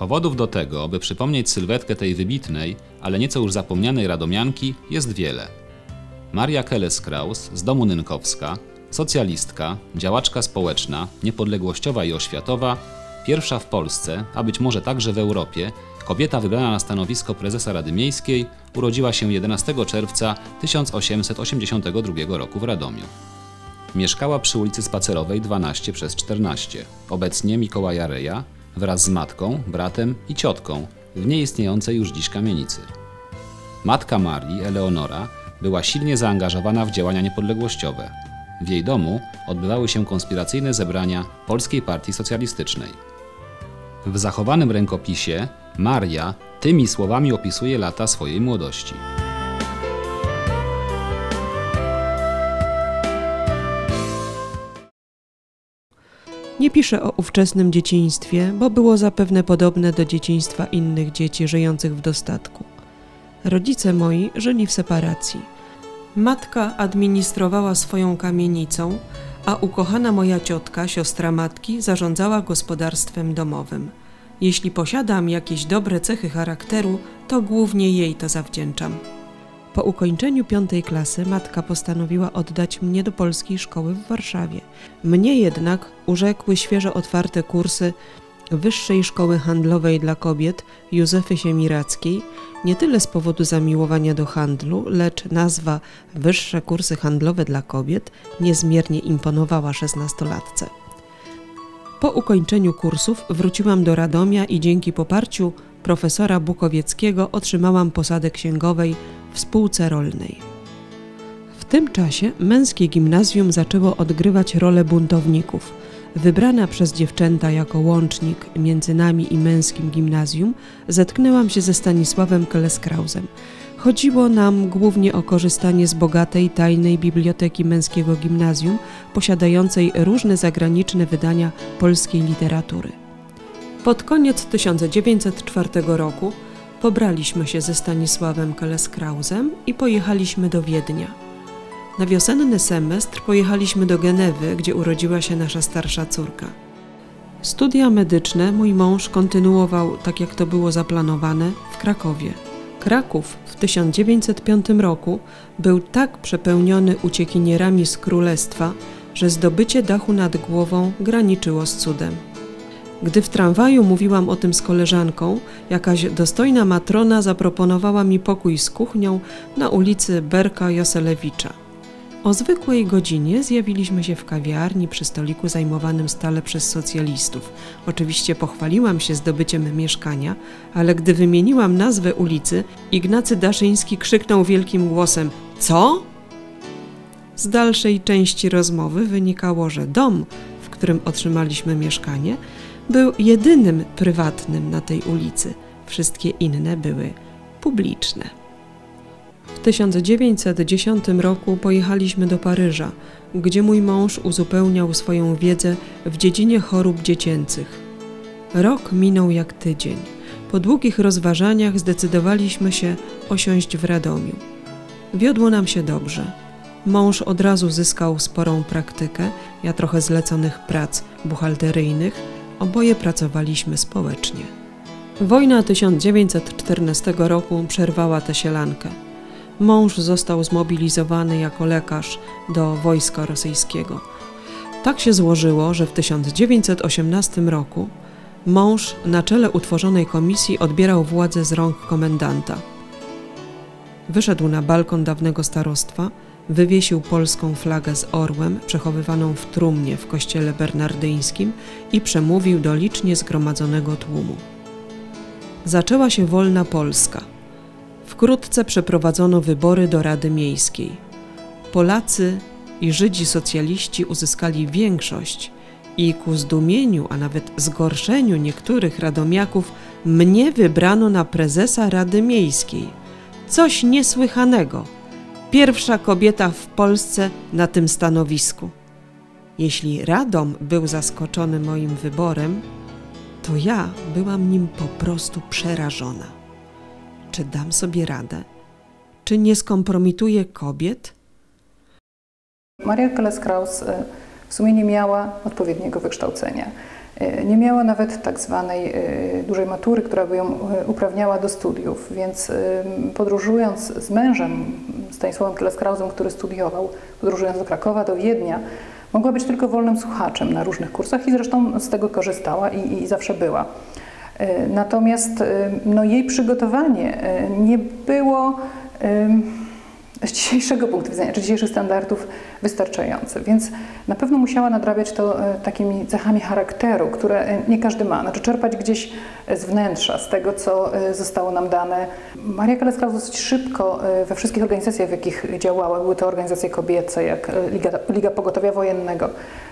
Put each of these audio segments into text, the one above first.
Powodów do tego, by przypomnieć sylwetkę tej wybitnej, ale nieco już zapomnianej radomianki, jest wiele. Maria Keles-Kraus z domu Nynkowska, socjalistka, działaczka społeczna, niepodległościowa i oświatowa, pierwsza w Polsce, a być może także w Europie, kobieta wybrana na stanowisko prezesa Rady Miejskiej, urodziła się 11 czerwca 1882 roku w Radomiu. Mieszkała przy ulicy Spacerowej 12/14, obecnie Mikołaja Reja, wraz z matką, bratem i ciotką w nieistniejącej już dziś kamienicy. Matka Marii, Eleonora, była silnie zaangażowana w działania niepodległościowe. W jej domu odbywały się konspiracyjne zebrania Polskiej Partii Socjalistycznej. W zachowanym rękopisie Maria tymi słowami opisuje lata swojej młodości. Nie piszę o ówczesnym dzieciństwie, bo było zapewne podobne do dzieciństwa innych dzieci żyjących w dostatku. Rodzice moi żyli w separacji. Matka administrowała swoją kamienicą, a ukochana moja ciotka, siostra matki, zarządzała gospodarstwem domowym. Jeśli posiadam jakieś dobre cechy charakteru, to głównie jej to zawdzięczam. Po ukończeniu 5. klasy matka postanowiła oddać mnie do polskiej szkoły w Warszawie. Mnie jednak urzekły świeżo otwarte kursy Wyższej Szkoły Handlowej dla Kobiet Józefy Siemirackiej, nie tyle z powodu zamiłowania do handlu, lecz nazwa Wyższe Kursy Handlowe dla Kobiet niezmiernie imponowała 16-latce. Po ukończeniu kursów wróciłam do Radomia i dzięki poparciu profesora Bukowieckiego otrzymałam posadę księgowej w spółce rolnej. W tym czasie męskie gimnazjum zaczęło odgrywać rolę buntowników. Wybrana przez dziewczęta jako łącznik między nami i męskim gimnazjum, zetknęłam się ze Stanisławem Keles-Krausem. Chodziło nam głównie o korzystanie z bogatej, tajnej biblioteki męskiego gimnazjum, posiadającej różne zagraniczne wydania polskiej literatury. Pod koniec 1904 roku pobraliśmy się ze Stanisławem Keles-Krausem i pojechaliśmy do Wiednia. Na wiosenny semestr pojechaliśmy do Genewy, gdzie urodziła się nasza starsza córka. Studia medyczne mój mąż kontynuował, tak jak to było zaplanowane, w Krakowie. Kraków w 1905 roku był tak przepełniony uciekinierami z królestwa, że zdobycie dachu nad głową graniczyło z cudem. Gdy w tramwaju mówiłam o tym z koleżanką, jakaś dostojna matrona zaproponowała mi pokój z kuchnią na ulicy Berka Joselewicza. O zwykłej godzinie zjawiliśmy się w kawiarni przy stoliku zajmowanym stale przez socjalistów. Oczywiście pochwaliłam się zdobyciem mieszkania, ale gdy wymieniłam nazwę ulicy, Ignacy Daszyński krzyknął wielkim głosem: „Co?” Z dalszej części rozmowy wynikało, że dom, w którym otrzymaliśmy mieszkanie, był jedynym prywatnym na tej ulicy. Wszystkie inne były publiczne. W 1910 roku pojechaliśmy do Paryża, gdzie mój mąż uzupełniał swoją wiedzę w dziedzinie chorób dziecięcych. Rok minął jak tydzień. Po długich rozważaniach zdecydowaliśmy się osiąść w Radomiu. Wiodło nam się dobrze. Mąż od razu zyskał sporą praktykę, ja trochę zleconych prac buchalteryjnych, oboje pracowaliśmy społecznie. Wojna 1914 roku przerwała tę sielankę. Mąż został zmobilizowany jako lekarz do wojska rosyjskiego. Tak się złożyło, że w 1918 roku mąż na czele utworzonej komisji odbierał władzę z rąk komendanta. Wyszedł na balkon dawnego starostwa, wywiesił polską flagę z orłem przechowywaną w trumnie w kościele bernardyńskim i przemówił do licznie zgromadzonego tłumu. Zaczęła się wolna Polska. Wkrótce przeprowadzono wybory do Rady Miejskiej. Polacy i Żydzi socjaliści uzyskali większość i ku zdumieniu, a nawet zgorszeniu niektórych radomiaków mnie wybrano na prezesa Rady Miejskiej. Coś niesłychanego. Pierwsza kobieta w Polsce na tym stanowisku. Jeśli Radom był zaskoczony moim wyborem, to ja byłam nim po prostu przerażona. Czy dam sobie radę? Czy nie skompromituję kobiet? Maria Keles-Kraus w sumie nie miała odpowiedniego wykształcenia. Nie miała nawet tak zwanej dużej matury, która by ją uprawniała do studiów, więc podróżując z mężem, Stanisławem Keleskrausem, który studiował, podróżując do Krakowa, do Wiednia, mogła być tylko wolnym słuchaczem na różnych kursach i zresztą z tego korzystała i zawsze była. Natomiast no, jej przygotowanie nie było z dzisiejszego punktu widzenia, czy dzisiejszych standardów wystarczające, więc na pewno musiała nadrabiać to takimi cechami charakteru, które nie każdy ma, znaczy czerpać gdzieś z wnętrza, z tego, co zostało nam dane. Maria Keleskraus dosyć szybko we wszystkich organizacjach, w jakich działała, były to organizacje kobiece, jak Liga Pogotowia Wojennego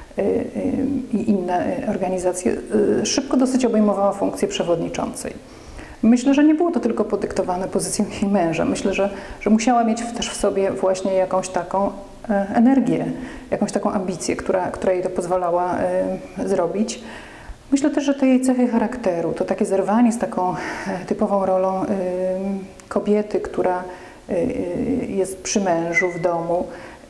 i inne organizacje, szybko dosyć obejmowała funkcję przewodniczącej. Myślę, że nie było to tylko podyktowane pozycją jej męża. Myślę, że musiała mieć też w sobie właśnie jakąś taką energię, jakąś taką ambicję, która jej to pozwalała zrobić. Myślę też, że te jej cechy charakteru, to takie zerwanie z taką typową rolą kobiety, która jest przy mężu w domu,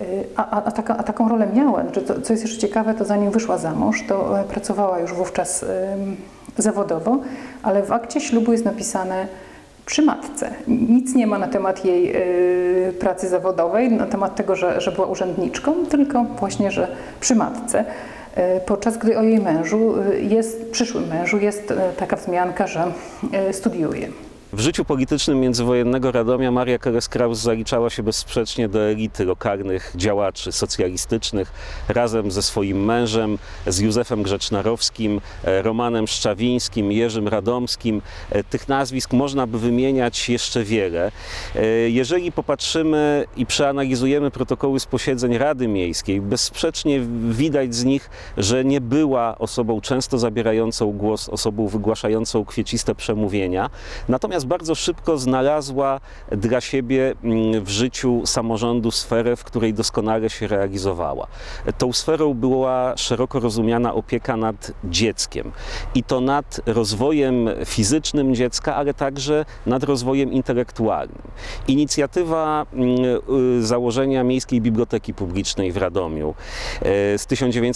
a taką rolę miała. Znaczy, co jest jeszcze ciekawe, to zanim wyszła za mąż, to pracowała już wówczas zawodowo, ale w akcie ślubu jest napisane przy matce. Nic nie ma na temat jej pracy zawodowej, na temat tego, że była urzędniczką, tylko właśnie, że przy matce. Podczas gdy o jej mężu, przyszłym mężu, jest taka wzmianka, że studiuje. W życiu politycznym międzywojennego Radomia Maria Keleskraus zaliczała się bezsprzecznie do elity lokalnych działaczy socjalistycznych. Razem ze swoim mężem, z Józefem Grzecznarowskim, Romanem Szczawińskim, Jerzym Radomskim. Tych nazwisk można by wymieniać jeszcze wiele. Jeżeli popatrzymy i przeanalizujemy protokoły z posiedzeń Rady Miejskiej, bezsprzecznie widać z nich, że nie była osobą często zabierającą głos, osobą wygłaszającą kwieciste przemówienia. Natomiast bardzo szybko znalazła dla siebie w życiu samorządu sferę, w której doskonale się realizowała. Tą sferą była szeroko rozumiana opieka nad dzieckiem. I to nad rozwojem fizycznym dziecka, ale także nad rozwojem intelektualnym. Inicjatywa założenia Miejskiej Biblioteki Publicznej w Radomiu z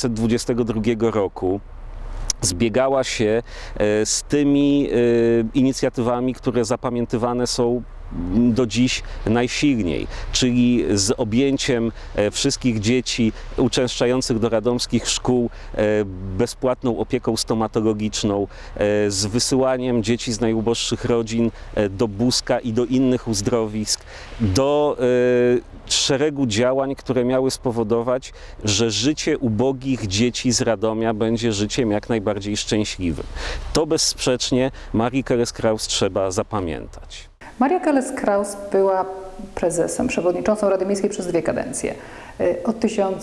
1922 roku zbiegała się z tymi inicjatywami, które zapamiętywane są do dziś najsilniej, czyli z objęciem wszystkich dzieci uczęszczających do radomskich szkół bezpłatną opieką stomatologiczną, z wysyłaniem dzieci z najuboższych rodzin do Buska i do innych uzdrowisk, do szeregu działań, które miały spowodować, że życie ubogich dzieci z Radomia będzie życiem jak najbardziej szczęśliwym. To bezsprzecznie Marii Keleskraus trzeba zapamiętać. Maria Keleskraus była prezesem, przewodniczącą Rady Miejskiej przez 2 kadencje. Od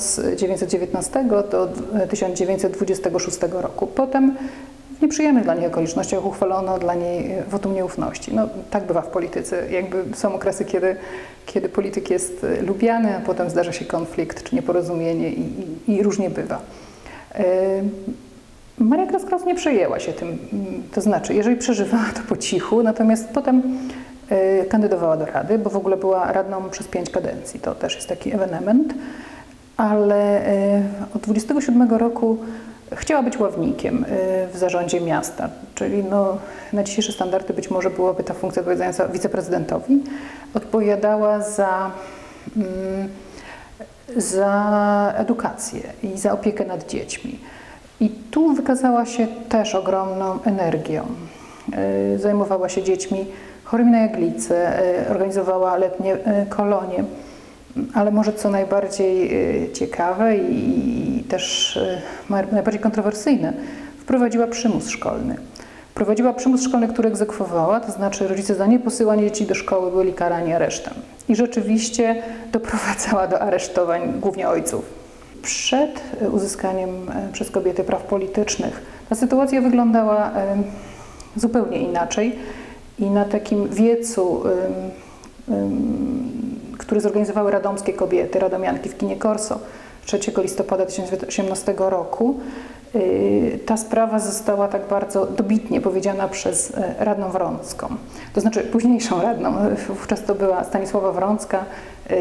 1919 do 1926 roku. Potem w nieprzyjemnych dla niej okolicznościach uchwalono dla niej wotum nieufności. No, tak bywa w polityce. Jakby są okresy, kiedy polityk jest lubiany, a potem zdarza się konflikt czy nieporozumienie i różnie bywa. Maria Keleskraus nie przejęła się tym, to znaczy, jeżeli przeżywała, to po cichu, natomiast potem kandydowała do Rady, bo w ogóle była radną przez 5 kadencji. To też jest taki ewenement, ale od 27 roku chciała być ławnikiem w zarządzie miasta, czyli no, na dzisiejsze standardy być może byłaby ta funkcja odpowiadająca wiceprezydentowi. Odpowiadała za edukację i za opiekę nad dziećmi. I tu wykazała się też ogromną energią. Zajmowała się dziećmi chorymi na jaglicę, organizowała letnie kolonie, ale może co najbardziej ciekawe i też najbardziej kontrowersyjne, wprowadziła przymus szkolny. Wprowadziła przymus szkolny, który egzekwowała, to znaczy rodzice za nieposyłanie dzieci do szkoły byli karani aresztem. I rzeczywiście doprowadzała do aresztowań głównie ojców. Przed uzyskaniem przez kobiety praw politycznych ta sytuacja wyglądała zupełnie inaczej i na takim wiecu, który zorganizowały radomskie kobiety, radomianki w kinie Corso 3 listopada 1918 roku, ta sprawa została tak bardzo dobitnie powiedziana przez radną Wrącką, to znaczy późniejszą radną, wówczas to była Stanisława Wrącka,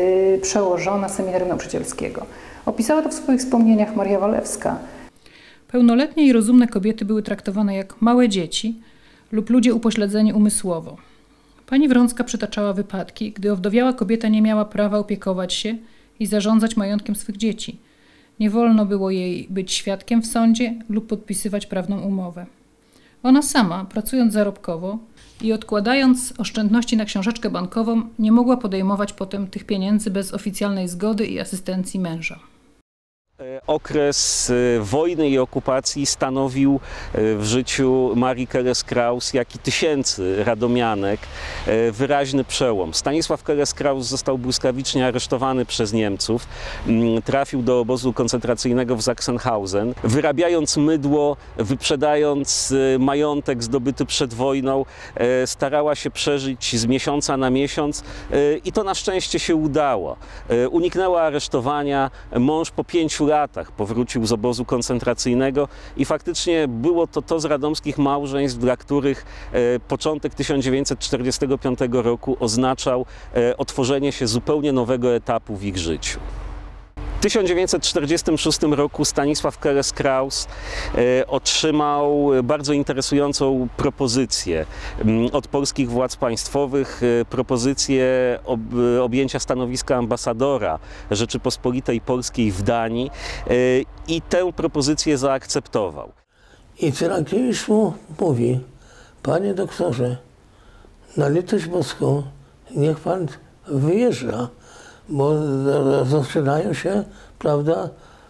przełożona Seminarium Nauczycielskiego. Opisała to w swoich wspomnieniach Maria Walewska. Pełnoletnie i rozumne kobiety były traktowane jak małe dzieci lub ludzie upośledzeni umysłowo. Pani Wrącka przytaczała wypadki, gdy owdowiała kobieta nie miała prawa opiekować się i zarządzać majątkiem swych dzieci. Nie wolno było jej być świadkiem w sądzie lub podpisywać prawną umowę. Ona sama, pracując zarobkowo i odkładając oszczędności na książeczkę bankową, nie mogła podejmować potem tych pieniędzy bez oficjalnej zgody i asystencji męża. Okres wojny i okupacji stanowił w życiu Marii Keles-Kraus, jak i tysięcy radomianek, wyraźny przełom. Stanisław Keles-Kraus został błyskawicznie aresztowany przez Niemców, trafił do obozu koncentracyjnego w Sachsenhausen. Wyrabiając mydło, wyprzedając majątek zdobyty przed wojną, starała się przeżyć z miesiąca na miesiąc i to na szczęście się udało. Uniknęła aresztowania, mąż po 5 latach powrócił z obozu koncentracyjnego i faktycznie było to z radomskich małżeństw, dla których początek 1945 roku oznaczał otworzenie się zupełnie nowego etapu w ich życiu. W 1946 roku Stanisław Keles-Kraus otrzymał bardzo interesującą propozycję od polskich władz państwowych, propozycję objęcia stanowiska ambasadora Rzeczypospolitej Polskiej w Danii i tę propozycję zaakceptował. I Cyrankiewicz mu mówi: panie doktorze, na litość boską, niech pan wyjeżdża, bo zaczynają się, prawda,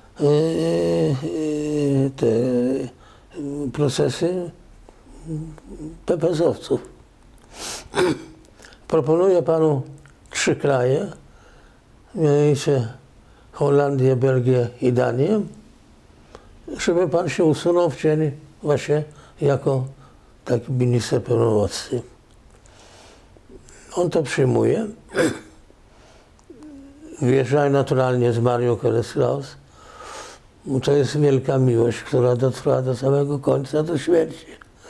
te procesy PPS-owców. Proponuję panu 3 kraje, mianowicie Holandię, Belgię i Danię, żeby pan się usunął w cień właśnie jako taki minister pełnomocny. On to przyjmuje. Wjeżdżają naturalnie z Marią Keles-Kraus. To jest wielka miłość, która dotrwa do samego końca, do śmierci.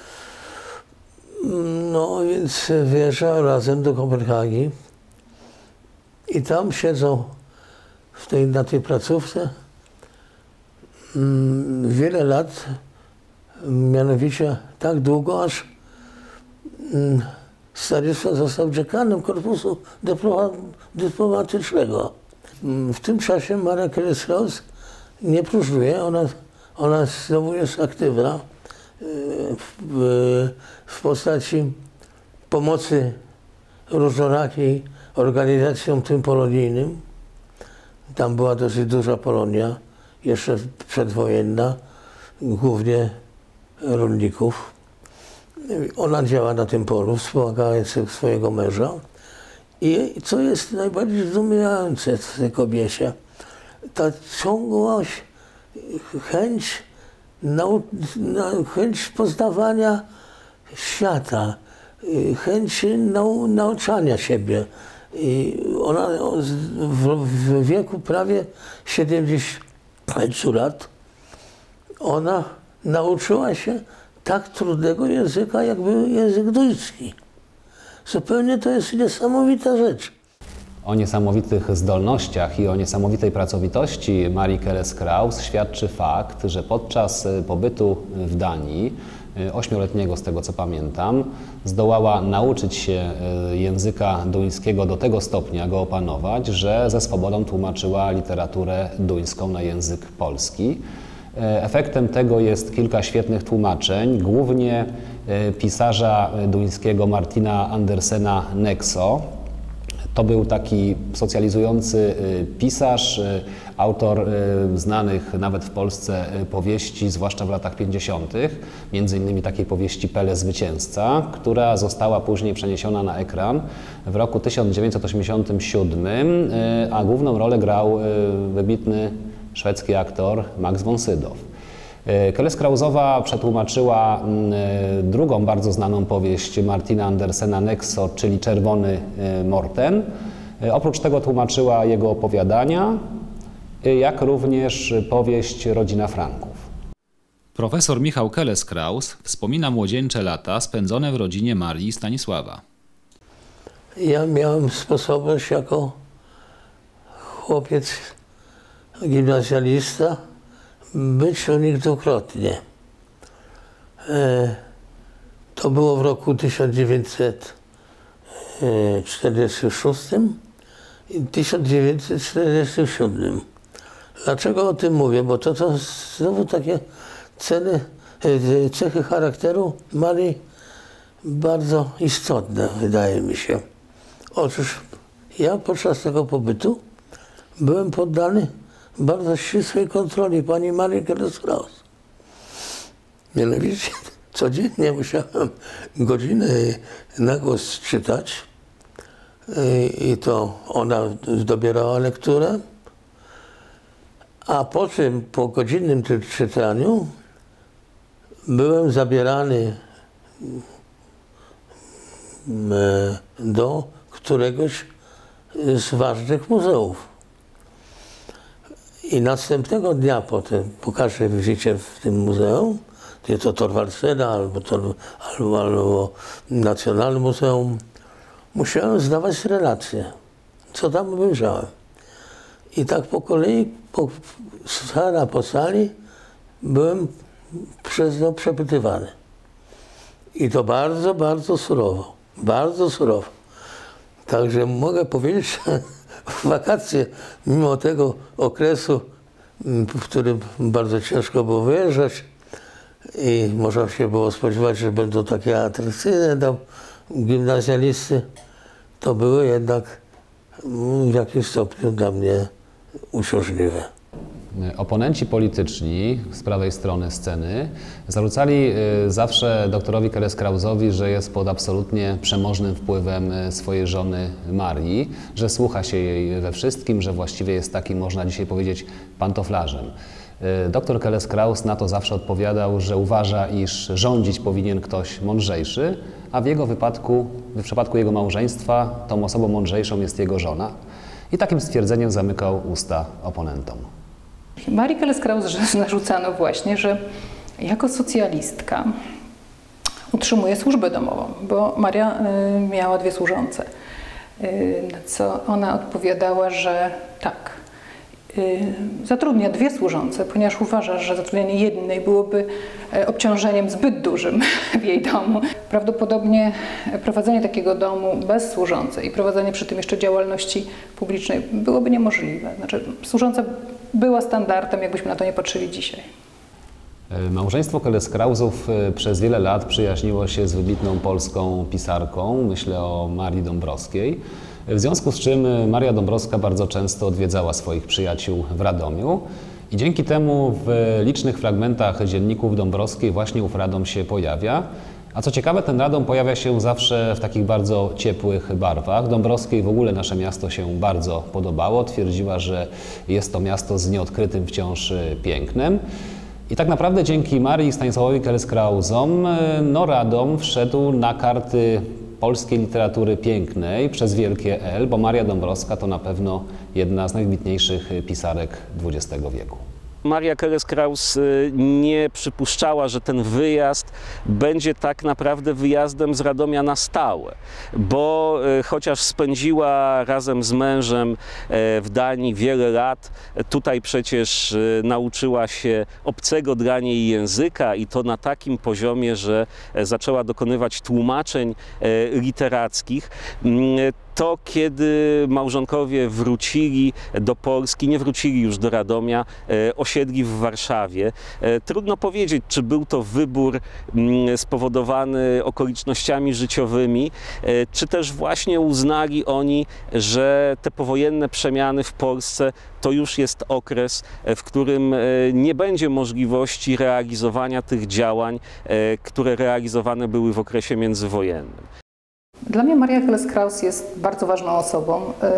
No więc wjeżdżają razem do Kopenhagi i tam siedzą na tej placówce wiele lat, mianowicie tak długo, aż Stanisław został dziekanem korpusu dyplomatycznego. W tym czasie Maria Keles-Kraus nie próżnuje, ona znowu jest aktywna w postaci pomocy różnorakiej organizacjom tym polonijnym. Tam była dosyć duża Polonia, jeszcze przedwojenna, głównie rolników. Ona działa na tym polu, wspomagając swojego męża. I co jest najbardziej zdumiewające w tej kobiecie, ta ciągłość, chęć poznawania świata, chęć nauczania siebie. I ona w wieku prawie 70 lat, ona nauczyła się tak trudnego języka, jak był język duński. Zupełnie to jest niesamowita rzecz. O niesamowitych zdolnościach i o niesamowitej pracowitości Marii Keles-Kraus świadczy fakt, że podczas pobytu w Danii, 8-letniego z tego co pamiętam, zdołała nauczyć się języka duńskiego do tego stopnia, go opanować, że ze swobodą tłumaczyła literaturę duńską na język polski. Efektem tego jest kilka świetnych tłumaczeń, głównie pisarza duńskiego Martina Andersena Nexo. To był taki socjalizujący pisarz, autor znanych nawet w Polsce powieści, zwłaszcza w latach 50., między innymi takiej powieści Pele Zwycięzca, która została później przeniesiona na ekran w roku 1987, a główną rolę grał wybitny szwedzki aktor Max von Sydow. Keles-Krausowa przetłumaczyła drugą bardzo znaną powieść Martina Andersena Nexo, czyli Czerwony Morten. Oprócz tego tłumaczyła jego opowiadania, jak również powieść Rodzina Franków. Profesor Michał Keles-Kraus wspomina młodzieńcze lata spędzone w rodzinie Marii i Stanisława. Ja miałem sposobność jako chłopiec gimnazjalista być o nich dwukrotnie. To było w roku 1946 i 1947. Dlaczego o tym mówię? Bo to znowu takie cechy charakteru Marii bardzo istotne, wydaje mi się. Otóż ja podczas tego pobytu byłem poddany bardzo ścisłej kontroli pani Marii Keres-Krauss. Mianowicie codziennie musiałem godzinę na głos czytać i to ona dobierała lekturę, a po godzinnym czytaniu byłem zabierany do któregoś z ważnych muzeów. I następnego dnia potem, po każdej wizycie w tym muzeum, to Thorwaldstena albo Nacjonalne Muzeum, musiałem zdawać relacje, co tam obejrzałem. I tak po kolei, po sali, byłem przez nią przepytywany. I to bardzo, bardzo surowo. Bardzo surowo. Także mogę powiedzieć, że w wakacje, mimo tego okresu, w którym bardzo ciężko było wyjeżdżać i można się było spodziewać, że będą takie atrakcyjne do gimnazjalisty, to były jednak w jakimś stopniu dla mnie uciążliwe. Oponenci polityczni z prawej strony sceny zarzucali zawsze doktorowi Keres-Krausowi, że jest pod absolutnie przemożnym wpływem swojej żony Marii, że słucha się jej we wszystkim, że właściwie jest takim, można dzisiaj powiedzieć, pantoflarzem. Doktor Keres-Kraus na to zawsze odpowiadał, że uważa, iż rządzić powinien ktoś mądrzejszy, a w jego wypadku, w przypadku jego małżeństwa, tą osobą mądrzejszą jest jego żona. I takim stwierdzeniem zamykał usta oponentom. Marii Keres-Krauss narzucano właśnie, że jako socjalistka utrzymuje służbę domową, bo Maria miała 2 służące. Na co ona odpowiadała, że tak, zatrudnia 2 służące, ponieważ uważa, że zatrudnienie jednej byłoby obciążeniem zbyt dużym w jej domu. Prawdopodobnie prowadzenie takiego domu bez służącej i prowadzenie przy tym jeszcze działalności publicznej byłoby niemożliwe. Znaczy, służąca była standardem, jakbyśmy na to nie patrzyli dzisiaj. Małżeństwo Keres-Krausów przez wiele lat przyjaźniło się z wybitną polską pisarką, myślę o Marii Dąbrowskiej. W związku z czym Maria Dąbrowska bardzo często odwiedzała swoich przyjaciół w Radomiu i dzięki temu w licznych fragmentach dzienników Dąbrowskiej właśnie ów Radom się pojawia. A co ciekawe, ten Radom pojawia się zawsze w takich bardzo ciepłych barwach. Dąbrowskiej w ogóle nasze miasto się bardzo podobało. Twierdziła, że jest to miasto z nieodkrytym wciąż pięknem. I tak naprawdę dzięki Marii i Stanisławowi Keres-Krausom Radom wszedł na karty polskiej literatury pięknej przez wielkie L, bo Maria Dąbrowska to na pewno jedna z najwybitniejszych pisarek XX wieku. Maria Keres-Krauss nie przypuszczała, że ten wyjazd będzie tak naprawdę wyjazdem z Radomia na stałe, bo chociaż spędziła razem z mężem w Danii wiele lat, tutaj przecież nauczyła się obcego dla niej języka i to na takim poziomie, że zaczęła dokonywać tłumaczeń literackich. To kiedy małżonkowie wrócili do Polski, nie wrócili już do Radomia, osiedli w Warszawie. Trudno powiedzieć, czy był to wybór spowodowany okolicznościami życiowymi, czy też właśnie uznali oni, że te powojenne przemiany w Polsce to już jest okres, w którym nie będzie możliwości realizowania tych działań, które realizowane były w okresie międzywojennym. Dla mnie Maria Keres-Krauss jest bardzo ważną osobą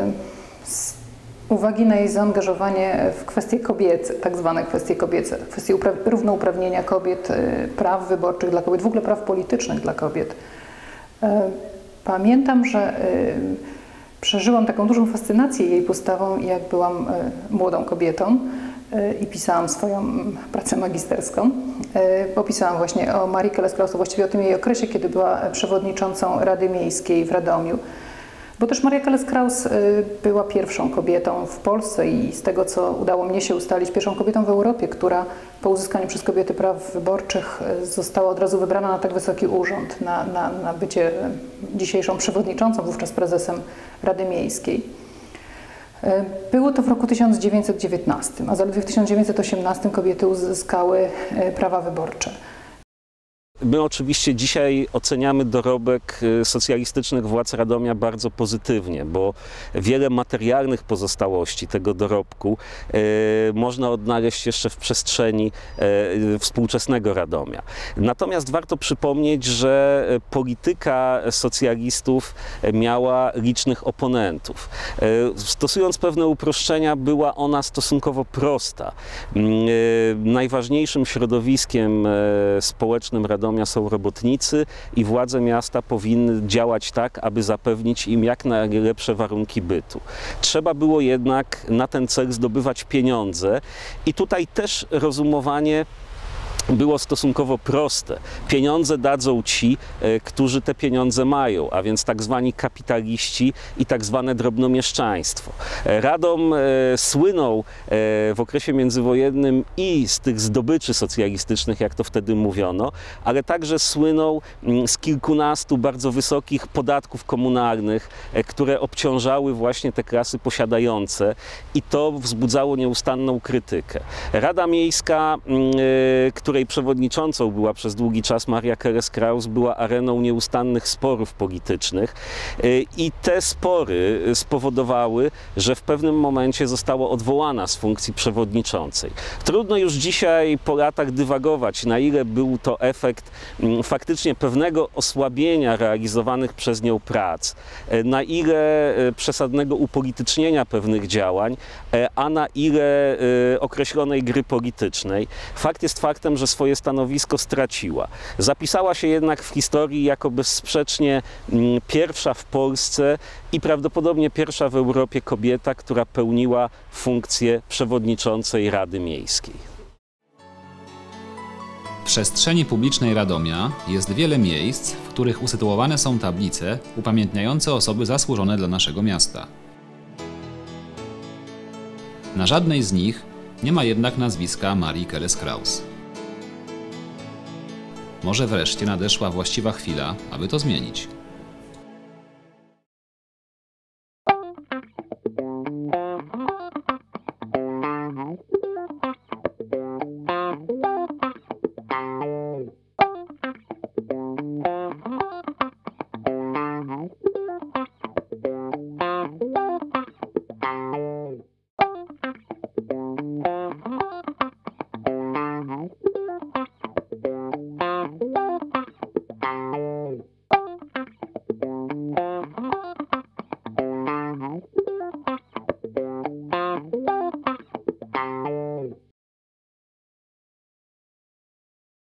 z uwagi na jej zaangażowanie w kwestie kobiece, tak zwane kwestie kobiece, kwestie równouprawnienia kobiet, praw wyborczych dla kobiet, w ogóle praw politycznych dla kobiet. Pamiętam, że przeżyłam taką dużą fascynację jej postawą, jak byłam młodą kobietą i pisałam swoją pracę magisterską. Opisałam właśnie o Marii Keres-Krauss, właściwie o tym jej okresie, kiedy była przewodniczącą Rady Miejskiej w Radomiu. Bo też Maria Keles-Kraus była pierwszą kobietą w Polsce i z tego, co udało mnie się ustalić, pierwszą kobietą w Europie, która po uzyskaniu przez kobiety praw wyborczych została od razu wybrana na tak wysoki urząd, na bycie dzisiejszą przewodniczącą, wówczas prezesem Rady Miejskiej. Było to w roku 1919, a zaledwie w 1918 kobiety uzyskały prawa wyborcze. My oczywiście dzisiaj oceniamy dorobek socjalistycznych władz Radomia bardzo pozytywnie, bo wiele materialnych pozostałości tego dorobku można odnaleźć jeszcze w przestrzeni współczesnego Radomia. Natomiast warto przypomnieć, że polityka socjalistów miała licznych oponentów. Stosując pewne uproszczenia, była ona stosunkowo prosta. Najważniejszym środowiskiem społecznym Radomia są robotnicy i władze miasta powinny działać tak, aby zapewnić im jak najlepsze warunki bytu. Trzeba było jednak na ten cel zdobywać pieniądze i tutaj też rozumowanie było stosunkowo proste. Pieniądze dadzą ci, którzy te pieniądze mają, a więc tak zwani kapitaliści i tak zwane drobnomieszczaństwo. Radom słynął w okresie międzywojennym i z tych zdobyczy socjalistycznych, jak to wtedy mówiono, ale także słynął z kilkunastu bardzo wysokich podatków komunalnych, które obciążały właśnie te klasy posiadające i to wzbudzało nieustanną krytykę. Rada Miejska, której przewodniczącą była przez długi czas Maria Keles-Kraus, była areną nieustannych sporów politycznych i te spory spowodowały, że w pewnym momencie została odwołana z funkcji przewodniczącej. Trudno już dzisiaj po latach dywagować, na ile był to efekt faktycznie pewnego osłabienia realizowanych przez nią prac, na ile przesadnego upolitycznienia pewnych działań, a na ile określonej gry politycznej. Fakt jest faktem, że swoje stanowisko straciła. Zapisała się jednak w historii jako bezsprzecznie pierwsza w Polsce i prawdopodobnie pierwsza w Europie kobieta, która pełniła funkcję przewodniczącej Rady Miejskiej. W przestrzeni publicznej Radomia jest wiele miejsc, w których usytuowane są tablice upamiętniające osoby zasłużone dla naszego miasta. Na żadnej z nich nie ma jednak nazwiska Marii Keles-Kraus. Może wreszcie nadeszła właściwa chwila, aby to zmienić.